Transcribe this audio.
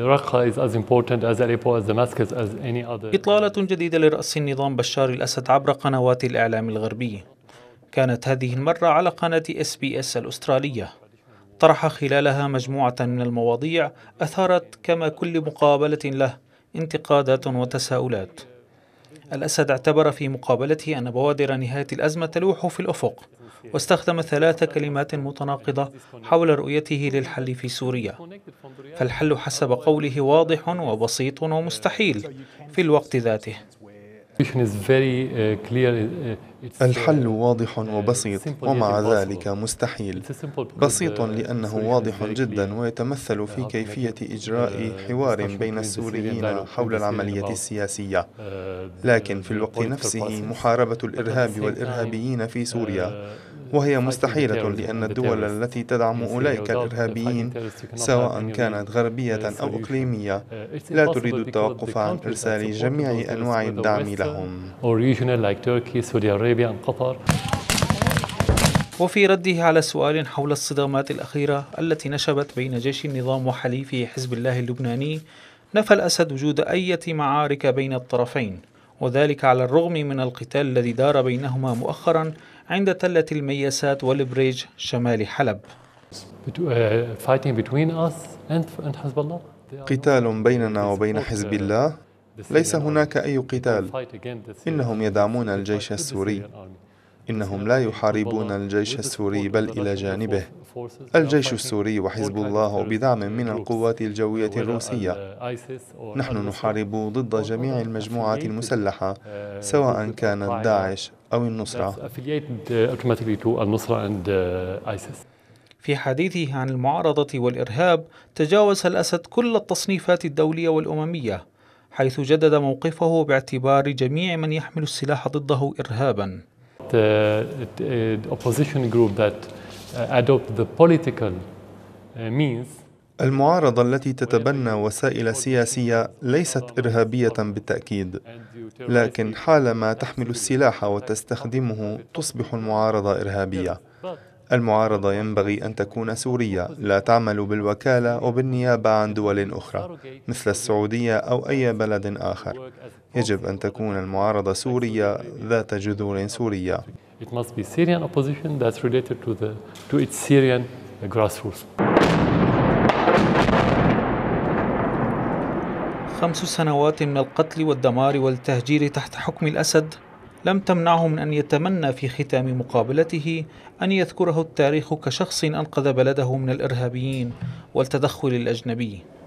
إطلالة جديدة لرأس النظام بشار الأسد عبر قنوات الإعلام الغربي، كانت هذه المرة على قناة SBS الأسترالية، طرح خلالها مجموعة من المواضيع أثارت كما كل مقابلة له انتقادات وتساؤلات. الأسد اعتبر في مقابلته أن بوادر نهاية الأزمة تلوح في الأفق، واستخدم 3 كلمات متناقضة حول رؤيته للحل في سوريا. فالحل حسب قوله واضح وبسيط ومستحيل في الوقت ذاته. الحل واضح وبسيط ومع ذلك مستحيل. بسيط لأنه واضح جدا ويتمثل في كيفية إجراء حوار بين السوريين حول العملية السياسية، لكن في الوقت نفسه محاربة الإرهاب والإرهابيين في سوريا، وهي مستحيلة لأن الدول التي تدعم أولئك الإرهابيين سواء كانت غربية أو إقليمية لا تريد التوقف عن إرسال جميع أنواع الدعم لهم. وفي رده على سؤال حول الصدامات الأخيرة التي نشبت بين جيش النظام وحليفه حزب الله اللبناني، نفى الأسد وجود أي معارك بين الطرفين، وذلك على الرغم من القتال الذي دار بينهما مؤخرا عند تلة الميسات والبريج شمال حلب. قتال بيننا وبين حزب الله؟ ليس هناك أي قتال. إنهم يدعمون الجيش السوري. إنهم لا يحاربون الجيش السوري بل إلى جانبه. الجيش السوري وحزب الله بدعم من القوات الجوية الروسية. نحن نحارب ضد جميع المجموعات المسلحة سواء كانت داعش أو النصرة. في حديثه عن المعارضة والإرهاب تجاوز الأسد كل التصنيفات الدولية والأممية، حيث جدد موقفه باعتبار جميع من يحمل السلاح ضده إرهابا. المعارضة التي تتبنى وسائل سياسية ليست إرهابية بالتأكيد، لكن حالما تحمل السلاح وتستخدمه تصبح المعارضة إرهابية. المعارضة ينبغي أن تكون سورية، لا تعمل بالوكالة وبالنيابة عن دول أخرى مثل السعودية أو أي بلد آخر. يجب أن تكون المعارضة سورية ذات جذور سورية. 5 سنوات من القتل والدمار والتهجير تحت حكم الأسد لم تمنعه من أن يتمنى في ختام مقابلته أن يذكره التاريخ كشخص أنقذ بلده من الإرهابيين والتدخل الأجنبي.